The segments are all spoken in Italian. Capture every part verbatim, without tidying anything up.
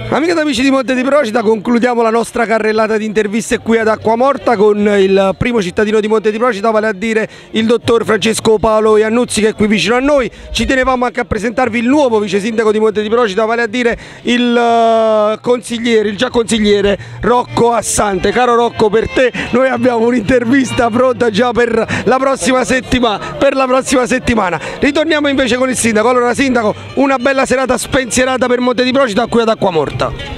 Amiche ed amici di Monte di Procida, concludiamo la nostra carrellata di interviste qui ad Acquamorta con il primo cittadino di Monte di Procida, vale a dire il dottor Francesco Paolo Iannuzzi, che è qui vicino a noi. Ci tenevamo anche a presentarvi il nuovo vice sindaco di Monte di Procida, vale a dire il consigliere, il già consigliere Rocco Assante. Caro Rocco, per te noi abbiamo un'intervista pronta già per la prossima settimana. Per la prossima settimana. Ritorniamo invece con il sindaco. Allora sindaco, una bella serata spensierata per Monte di Procida qui ad Acquamorta.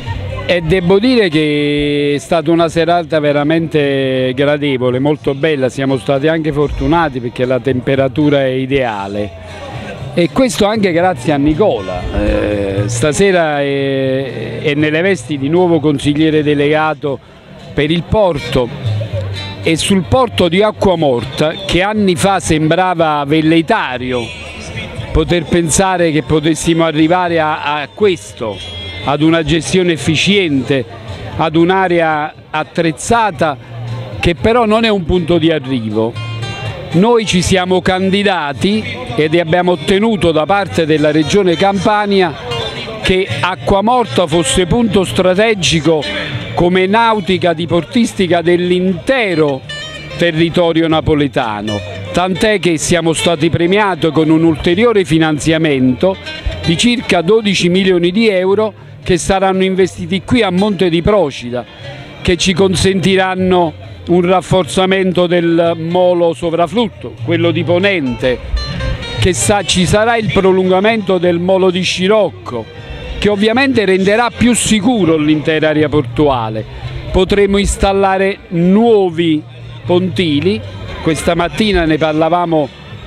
E devo dire che è stata una serata veramente gradevole, molto bella, siamo stati anche fortunati perché la temperatura è ideale e questo anche grazie a Nicola. Eh, stasera è, è nelle vesti di nuovo consigliere delegato per il porto e sul porto di Acquamorta, che anni fa sembrava velleitario poter pensare che potessimo arrivare a, a questo, ad una gestione efficiente, ad un'area attrezzata che però non è un punto di arrivo. Noi ci siamo candidati ed abbiamo ottenuto da parte della Regione Campania che Acquamorta fosse punto strategico come nautica diportistica dell'intero territorio napoletano, tant'è che siamo stati premiati con un ulteriore finanziamento di circa dodici milioni di euro che saranno investiti qui a Monte di Procida, che ci consentiranno un rafforzamento del molo sovraflutto, quello di Ponente, che sa, ci sarà il prolungamento del molo di Scirocco, che ovviamente renderà più sicuro l'intera area portuale. Potremo installare nuovi pontili, questa mattina ne parlavamo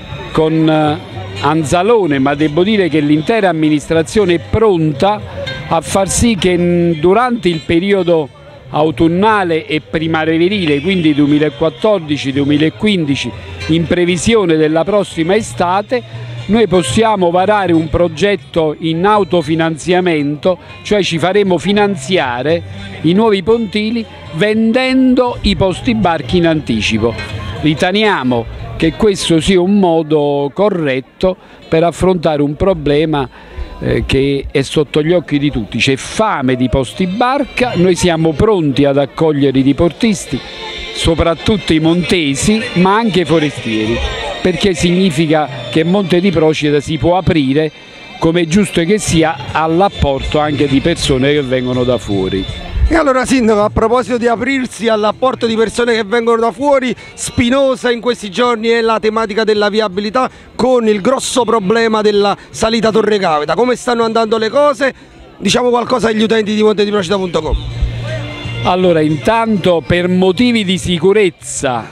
con Anzalone, ma devo dire che l'intera amministrazione è pronta a far sì che durante il periodo autunnale e primaverile, quindi duemilaquattordici duemilaquindici, in previsione della prossima estate, noi possiamo varare un progetto in autofinanziamento, cioè ci faremo finanziare i nuovi pontili vendendo i posti barchi in anticipo. Riteniamo che questo sia un modo corretto per affrontare un problema eh, che è sotto gli occhi di tutti. C'è fame di posti barca, noi siamo pronti ad accogliere i diportisti, soprattutto i montesi, ma anche i forestieri, perché significa che Monte di Procida si può aprire, come è giusto che sia, all'apporto anche di persone che vengono da fuori. E allora sindaco, a proposito di aprirsi all'apporto di persone che vengono da fuori, spinosa in questi giorni è la tematica della viabilità con il grosso problema della salita Torre Gaveta. Come stanno andando le cose? Diciamo qualcosa agli utenti di Monte di Procida punto com. Allora, intanto per motivi di sicurezza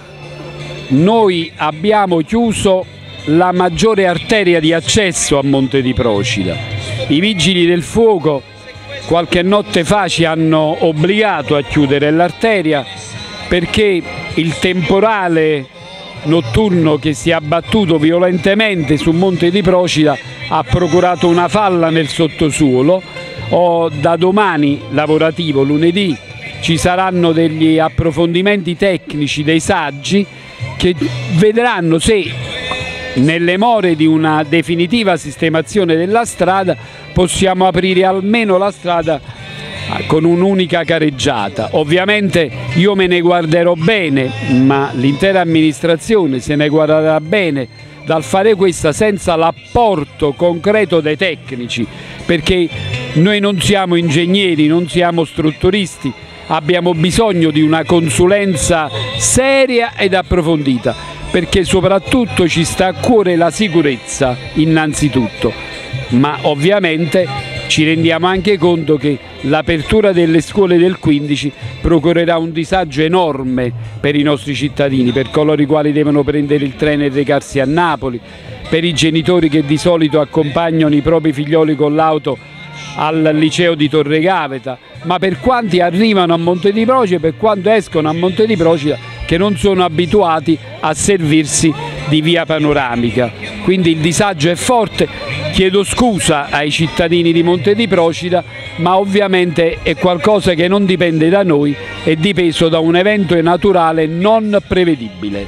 noi abbiamo chiuso la maggiore arteria di accesso a Monte di Procida. I vigili del fuoco qualche notte fa ci hanno obbligato a chiudere l'arteria perché il temporale notturno che si è abbattuto violentemente su Monte di Procida ha procurato una falla nel sottosuolo. O da domani lavorativo, lunedì, ci saranno degli approfondimenti tecnici, dei saggi che vedranno se nelle more di una definitiva sistemazione della strada possiamo aprire almeno la strada con un'unica careggiata. Ovviamente io me ne guarderò bene, ma l'intera amministrazione se ne guarderà bene dal fare questa senza l'apporto concreto dei tecnici, perché noi non siamo ingegneri, non siamo strutturisti, abbiamo bisogno di una consulenza seria ed approfondita, perché soprattutto ci sta a cuore la sicurezza innanzitutto, ma ovviamente ci rendiamo anche conto che l'apertura delle scuole del quindici procurerà un disagio enorme per i nostri cittadini, per coloro i quali devono prendere il treno e recarsi a Napoli, per i genitori che di solito accompagnano i propri figlioli con l'auto al liceo di Torre Gaveta, ma per quanti arrivano a Monte di Procida, per quanto escono a Monte di Procida, che non sono abituati a servirsi di via panoramica. Quindi il disagio è forte, chiedo scusa ai cittadini di Monte di Procida, ma ovviamente è qualcosa che non dipende da noi, è dipeso da un evento naturale non prevedibile.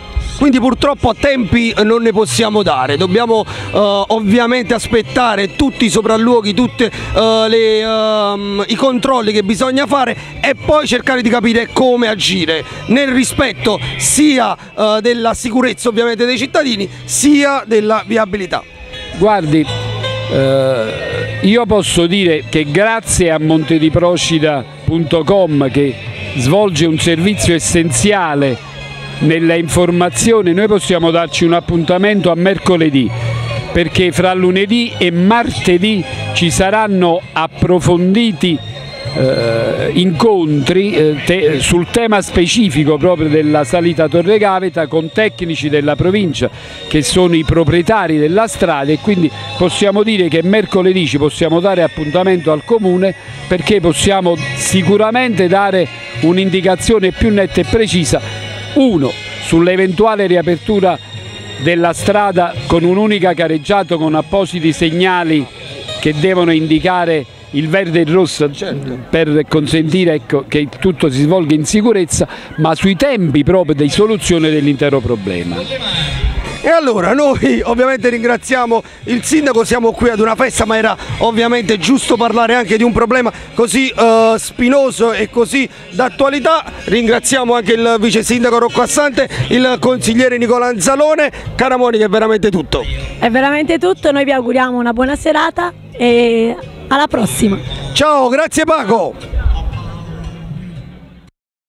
quindi purtroppo a tempi non ne possiamo dare, dobbiamo eh, ovviamente aspettare tutti i sopralluoghi, tutti eh, um, i controlli che bisogna fare e poi cercare di capire come agire nel rispetto sia eh, della sicurezza ovviamente dei cittadini sia della viabilità. Guardi, eh, io posso dire che grazie a montediprocida punto com, che svolge un servizio essenziale nella informazione, noi possiamo darci un appuntamento a mercoledì, perché fra lunedì e martedì ci saranno approfonditi eh, incontri eh, te, sul tema specifico proprio della salita Torre Gaveta con tecnici della provincia che sono i proprietari della strada, e quindi possiamo dire che mercoledì ci possiamo dare appuntamento al comune, perché possiamo sicuramente dare un'indicazione più netta e precisa, uno, sull'eventuale riapertura della strada con un'unica careggiata con appositi segnali che devono indicare il verde e il rosso, certo, per consentire, ecco, che tutto si svolga in sicurezza, ma sui tempi proprio di soluzione dell'intero problema. E allora noi ovviamente ringraziamo il sindaco, siamo qui ad una festa, ma era ovviamente giusto parlare anche di un problema così uh, spinoso e così d'attualità. Ringraziamo anche il vice sindaco Rocco Assante, il consigliere Nicola Anzalone. Cara Monica, è veramente tutto. È veramente tutto, noi vi auguriamo una buona serata e alla prossima. Ciao, grazie Paco.